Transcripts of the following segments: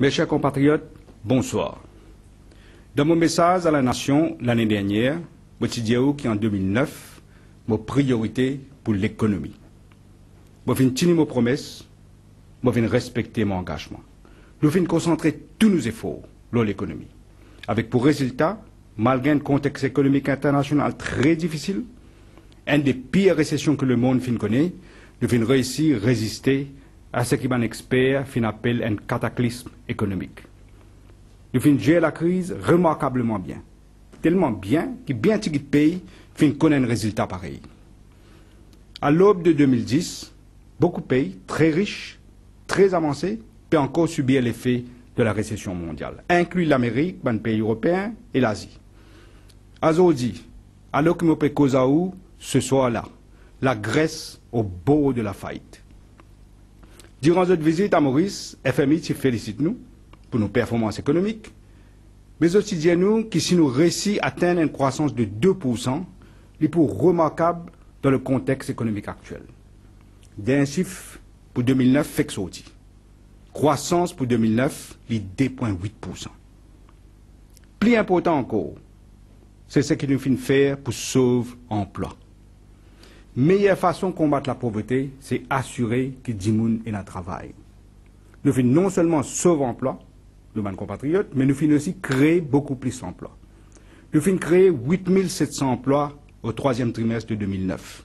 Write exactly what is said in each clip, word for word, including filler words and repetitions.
Mes chers compatriotes, bonsoir. Dans mon message à la nation l'année dernière, je suis dit qu'en deux mille neuf, ma priorité pour l'économie. Je vais tenir mes promesses, je vais respecter mon engagement. Nous vais concentrer tous nos efforts sur l'économie. Avec pour résultat, malgré un contexte économique international très difficile, une des pires récessions que le monde connaît, nous vais réussir à résister à ce qu'un expert appelle un cataclysme économique. Nous finissons gérer la crise remarquablement bien. Tellement bien que bien de pays finissent connaître un résultat pareil. À l'aube de deux mille dix, beaucoup de pays très riches, très avancés, peuvent encore subir l'effet de la récession mondiale, inclus l'Amérique, les pays européens et l'Asie. Aujourd'hui, alors que nous avons ce soir-là, la Grèce au bord de la faillite. Durant notre visite à Maurice, F M I félicite nous pour nos performances économiques, mais aussi dit nous que si nous réussissons à atteindre une croissance de deux pour cent, c'est pour remarquable dans le contexte économique actuel. D'un chiffre pour deux mille neuf fait que sorti. Croissance pour deux mille neuf, c'est deux virgule huit pour cent. Plus important encore, c'est ce que nous finissons faire pour sauver l'emploi. Meilleure façon de combattre la pauvreté, c'est assurer que dix moun ait un travail. Nous finissons non seulement sauver l'emploi, de nos compatriotes, mais nous finissons aussi créer beaucoup plus d'emplois. Nous finissons créer huit mille sept cents emplois au troisième trimestre de deux mille neuf.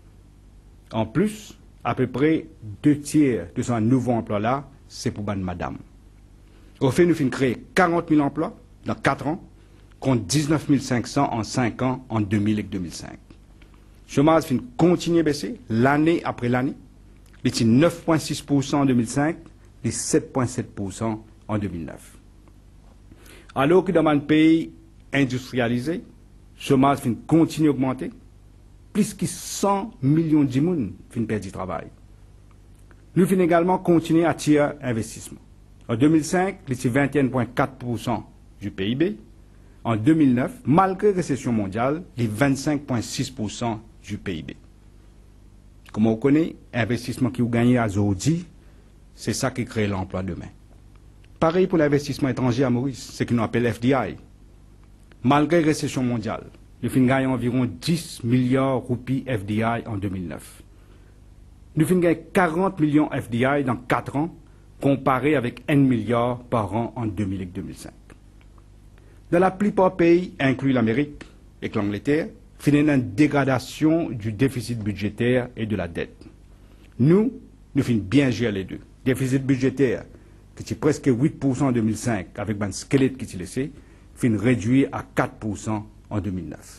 En plus, à peu près deux tiers de ces nouveaux emplois-là, c'est pour ban madame. Au fait, nous finissons créer quarante mille emplois dans quatre ans, contre dix-neuf mille cinq cents en cinq ans en deux mille et deux mille cinq. Le chômage finit continuer à baisser l'année après l'année. Il était neuf virgule six pour cent en deux mille cinq et sept virgule sept pour cent en deux mille neuf. Alors que dans un pays industrialisé, le chômage finit continuer à augmenter, plus que cent millions de gens finissent perdre du travail. Nous finissons également continuer à attirer investissement. En deux mille cinq, il était vingt et un virgule quatre pour cent du P I B. En deux mille neuf, malgré la récession mondiale, il est vingt-cinq virgule six pour cent du P I B. Comme on connaît, l'investissement qui vous gagnez à aujourd'hui, c'est ça qui crée l'emploi demain. Pareil pour l'investissement étranger à Maurice, ce qu'on appelle F D I. Malgré la récession mondiale, nous finissons gagner environ dix milliards de roupies F D I en deux mille neuf. Nous finissons gagner quarante millions F D I dans quatre ans, comparé avec un milliard par an en deux mille et deux mille cinq. Dans la plupart des pays, inclus l'Amérique et l'Angleterre, finissons une dégradation du déficit budgétaire et de la dette. Nous, nous finissons bien gérer les deux. Déficit budgétaire, qui était presque huit pour cent en deux mille cinq, avec un squelette qui était laissé, finit réduit à quatre pour cent en deux mille neuf.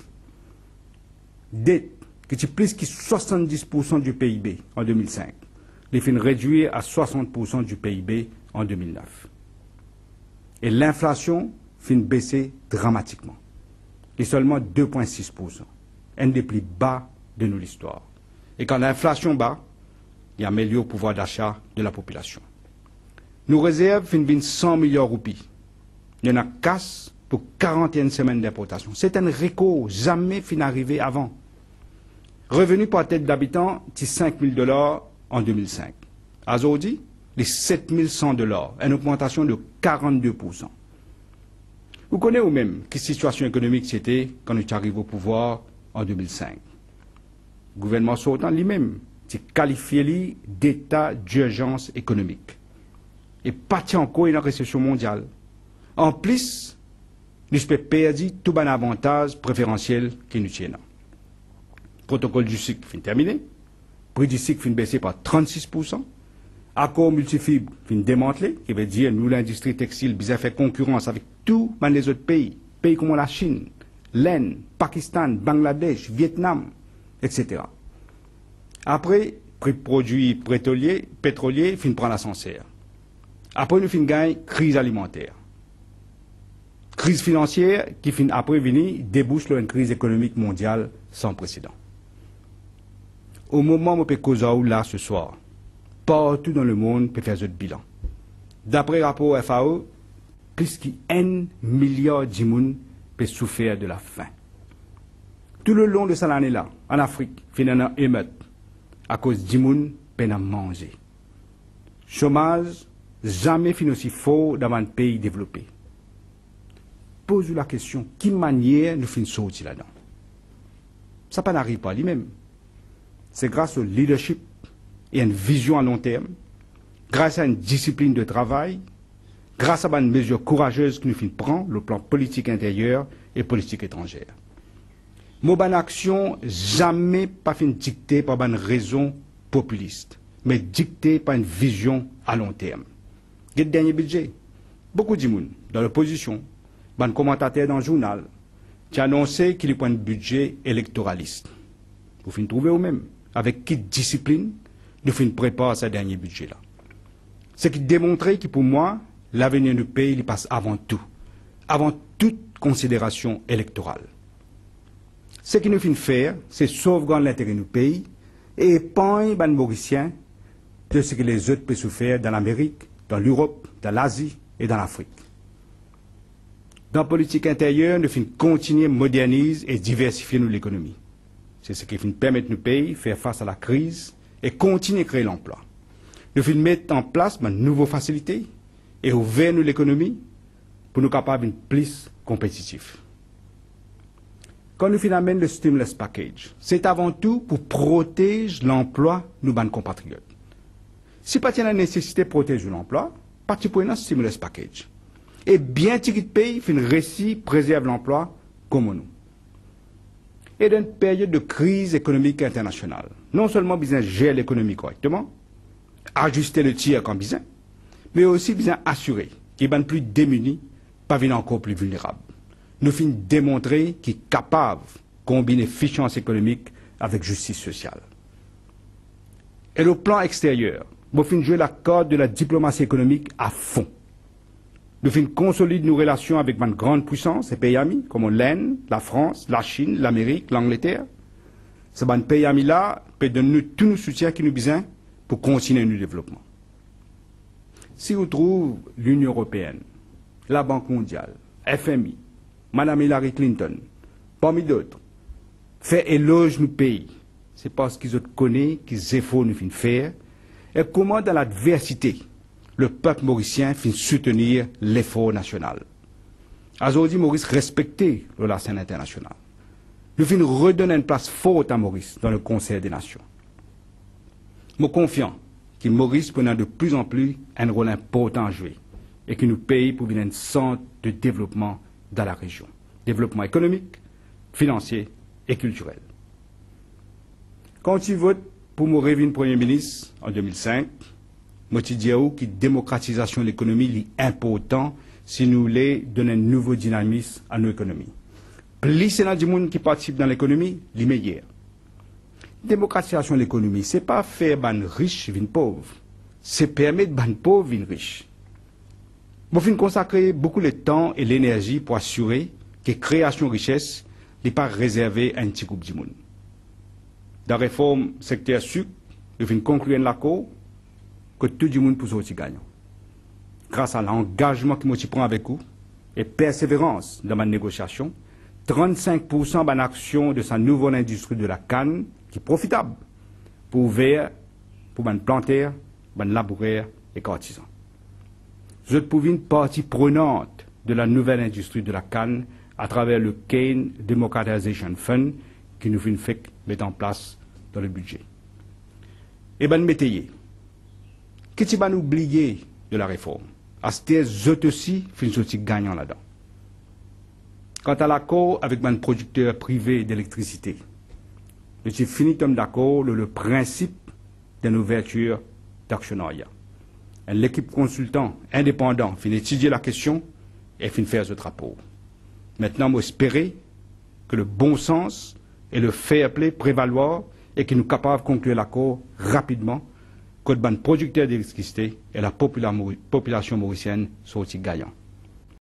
Dette, qui était plus que soixante-dix pour cent du P I B en deux mille cinq, il finit réduit à soixante pour cent du P I B en deux mille neuf. Et l'inflation finit baisser dramatiquement. Et seulement deux virgule six pour cent, un des plus bas de notre histoire. Et quand l'inflation bat, il améliore le pouvoir d'achat de la population. Nos réserves finissent cent milliards de roupies. Il y en a casse pour quarante et une semaines d'importation. C'est un record jamais fin arrivé avant. Revenu par tête d'habitant, c'est cinq mille dollars en deux mille cinq. Aujourd'hui, les sept mille cent dollars, une augmentation de quarante-deux pour cent. Vous connaissez vous-même quelle situation économique c'était quand nous arrivons au pouvoir en deux mille cinq. Le gouvernement sortant lui-même s'est qualifié d'état d'urgence économique. Et pas encore une récession mondiale. En plus, nous avons perdu tout un avantage préférentiel qui nous tient. Le protocole du cycle fin terminé. Le prix du cycle fin baissé par trente-six pour cent. Accord multifibre fin démantelé, qui veut dire nous l'industrie textile bien fait concurrence avec tous les autres pays, pays comme la Chine, l'Inde, Pakistan, Bangladesh, Vietnam, et cetera. Après, prix de produits pétroliers, pétroliers fin prend l'ascenseur. Après, nous fin gagne crise alimentaire. Crise financière qui fin après venir débouche sur une crise économique mondiale sans précédent. Au moment où nous causons là ce soir, partout dans le monde peut faire ce bilan. D'après le rapport F A O, plus qu'un milliard de gens peuvent souffrir de la faim. Tout le long de cette année-là, en Afrique, il y a une émeute à cause de gens peuvent manger. Chômage jamais fin aussi fort dans un pays développé. Pose-vous la question, qui manière nous fin sortir là-dedans? Ça pas n'arrive pas lui-même. C'est grâce au leadership et à une vision à long terme, grâce à une discipline de travail, grâce à une mesure courageuse que nous fin prend, le plan politique intérieur et politique étrangère. Mon ban action jamais pas fin dictée par une raison populiste, mais dictée par une vision à long terme. Le dernier budget, beaucoup de monde dans l'opposition, un commentateur dans le journal, qui a annoncé qu'il y a un budget électoraliste. Vous finissez trouver vous-même avec quelle discipline nous finissons préparer ce dernier budget-là. Ce qui démontrait que pour moi, l'avenir du pays il passe avant tout, avant toute considération électorale. Ce qui nous finissons faire, c'est sauvegarder l'intérêt du pays et épargner les Mauriciens de ce que les autres peuvent souffrir dans l'Amérique, dans l'Europe, dans l'Asie et dans l'Afrique. Dans la politique intérieure, nous finissons continuer à moderniser et diversifier l'économie. C'est ce qui finit permettre nos pays de faire face à la crise et continuer à créer l'emploi. Nous finissons mettre en place de nouvelles facilités et ouvrir l'économie pour nous capables d'être plus compétitifs. Quand nous finissons le stimulus package, c'est avant tout pour protéger l'emploi de nos compatriotes. Si pas la nécessité de protéger l'emploi, parti pour un stimulus package. Et bien ticket de pays, fin récit préserve l'emploi comme nous. Et dans une période de crise économique internationale, non seulement besoin de gérer l'économie correctement, ajuster le tir quand besoin, mais aussi besoin assurer qu'ils ne sont plus démunis, pas venir encore plus vulnérables. Nous finissons démontrer qu'ils sont capables de combiner efficience économique avec justice sociale. Et le plan extérieur, nous finissons jouer la corde de la diplomatie économique à fond. Nous finissons consolider nos relations avec une grande puissance, les pays amis, comme l'Inde, la France, la Chine, l'Amérique, l'Angleterre. Ces pays amis-là peuvent donner tout le soutien qui nous besoin pour continuer notre développement. Si vous trouvez l'Union européenne, la Banque mondiale, F M I, Madame Hillary Clinton, parmi d'autres, fait éloge nos pays, c'est parce qu'ils connaissent qu'ils efforts nous finissent faire et comment dans l'adversité, le peuple mauricien finit soutenir l'effort national. Aujourd'hui, Maurice respectait la scène internationale. Nous finissons redonner une place forte à Maurice dans le Conseil des Nations. Je suis confiant que Maurice prend de plus en plus un rôle important à jouer et que nous pays pour devenir un centre de développement dans la région. Développement économique, financier et culturel. Quand tu votes pour mon revenu Premier ministre en deux mille cinq, je te dis que la démocratisation de l'économie est importante si nous voulons donner un nouveau dynamisme à nos économies. Plus il y a du monde qui participe dans l'économie, les meilleurs. Démocratisation de l'économie, ce n'est pas faire des riches venir pauvres, c'est permettre des pauvres venir riches. Je vais consacrer beaucoup de temps et l'énergie pour assurer que la création de richesse n'est pas réservée à un petit groupe de monde. Dans la réforme secteur sucre, je vais conclure l'accord que tout le monde peut sortir gagnant. Grâce à l'engagement que je prends avec vous et persévérance dans ma négociation, trente-cinq pour cent de l'action de sa nouvelle industrie de la canne qui est profitable pour ouvrir, pour les planteurs, les laboureurs et les artisans. Je suis une partie prenante de la nouvelle industrie de la canne à travers le Cane Democratization Fund qui nous fait mettre en place dans le budget. Et bien, métayer. Qu'est-ce qui va nous oublier de la réforme? À ce que aussi, fin sorti gagnant là-dedans. Quant à l'accord avec un producteur privé d'électricité, je suis fini d'accord le, le principe d'une ouverture d'actionnariat. L'équipe consultant indépendant fin étudier la question et fin faire ce rapport. Maintenant, moi, espérer que le bon sens et le fair play prévaloir et que nous sommes capables de conclure l'accord rapidement, que le producteur d'électricité et la population mauricienne sont aussi gagnants.